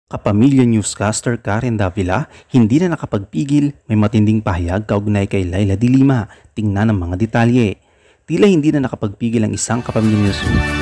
Kapamilya newscaster Karen Davila hindi na nakapagpigil, may matinding pahayag kaugnay kay Laila de Lima. Tingnan ang mga detalye. Tila hindi na nakapagpigil ang isang kapamilya news.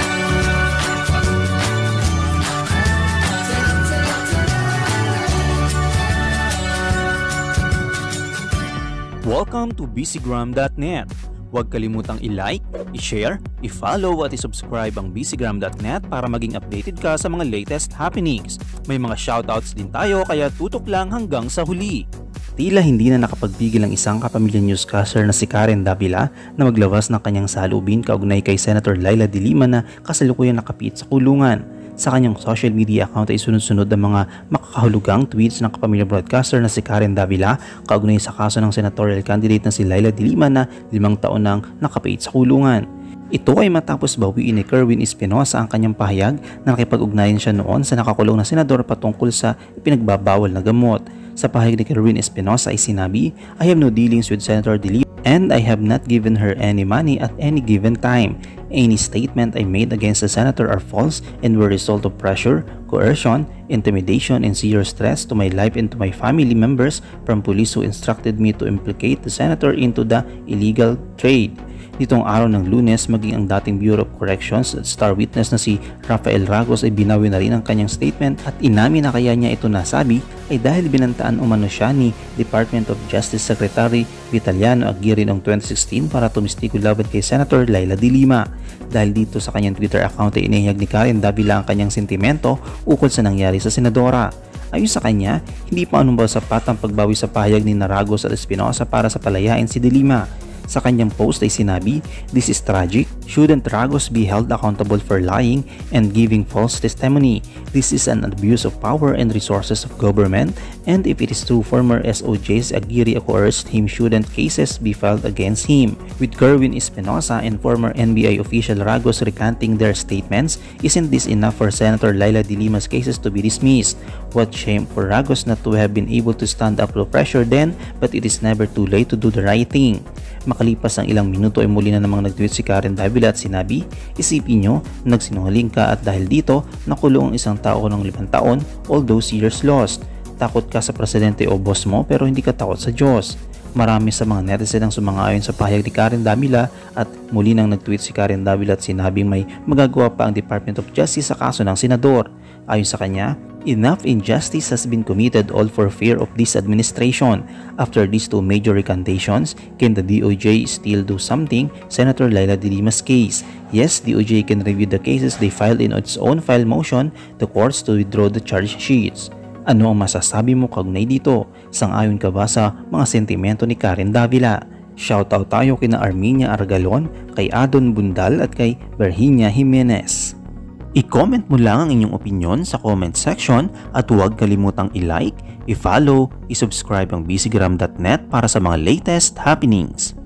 Welcome to bcgram.net. Huwag kalimutang i-like, i-share, i-follow at i-subscribe ang bcgram.net para maging updated ka sa mga latest happenings. May mga shoutouts din tayo kaya tutok lang hanggang sa huli. Tila hindi na nakapagpigil ang isang kapamilya newscaster na si Karen Davila na maglabas ng kanyang salubin kaugnay kay Senator Laila de Lima na kasalukuyan nakapit sa kulungan. Sa kanyang social media account ay sunod-sunod ang mga makakahulugang tweets ng kapamilya broadcaster na si Karen Davila kaugnay sa kaso ng senatorial candidate na si Laila de Lima na 5 taon nang nakapait sa kulungan. Ito ay matapos bawiin ni Kerwin Espinosa ang kanyang pahayag na nakipag-ugnayan siya noon sa nakakulong na senador patungkol sa ipinagbabawal na gamot. Sa pahayag ni Kerwin Espinosa ay sinabi, "I have no dealings with Senator de Lima and I have not given her any money at any given time. Any statement I made against the senator are false and were result of pressure, coercion, intimidation, and serious threats to my life and to my family members from police who instructed me to implicate the senator into the illegal trade." Nitong araw ng Lunes, maging ang dating Bureau of Corrections at star witness na si Rafael Ragos ay binawi na rin ang kanyang statement at inamin na kaya niya ito nasabi ay dahil binantaan umano siya ni Department of Justice Secretary Vitaliano Aguirre noong 2016 para tumistigo laban kay Senator Laila de Lima. Dahil dito sa kanyang Twitter account ay inihayag ni Karen Davila ang kanyang sentimento ukol sa nangyari sa senadora. Ayon sa kanya, hindi pa anumang sapat ang pagbawi sa pahayag ni Ragos at Espinosa para sa palayain si de Lima. Sa kanyang post ay sinabi, "This is tragic. Shouldn't Ragos be held accountable for lying and giving false testimony? This is an abuse of power and resources of government, and if it is true former SOJ's Aguirre coerced him, shouldn't cases be filed against him?" With Kerwin Espinosa and former NBI official Ragos recanting their statements, isn't this enough for Senator Laila de Lima's cases to be dismissed? What shame for Ragos not to have been able to stand up to pressure then, but it is never too late to do the right thing. Makalipas ang ilang minuto ay muli na namang nag-tweet si Karen Davila at sinabi, "Isipin nyo, nagsinungaling ka at dahil dito, nakulong ang isang tao ng 5 taon, all those years lost. Takot ka sa presidente o boss mo pero hindi ka takot sa Diyos." Marami sa mga netizen ang sumang-ayon sa pahayag ni Karen Davila at muli nang nag-tweet si Karen Davila at sinabing may magagawa pa ang Department of Justice sa kaso ng senador. Ayon sa kanya, "Enough injustice has been committed all for fear of this administration. After these 2 major recantations, can the DOJ still do something? Senator Laila de Lima's case. Yes, DOJ can review the cases they filed in its own file motion the courts to withdraw the charge sheets." Ano ang masasabi mo kaugnay dito? Sang-ayon ka ba sa mga sentimento ni Karen Davila? Shoutout tayo kina Armenia Argalon, kay Adon Bundal at kay Virginia Jimenez. I-comment mo lang ang inyong opinion sa comment section at huwag kalimutang i-like, i-follow, i-subscribe ang bcgram.net para sa mga latest happenings.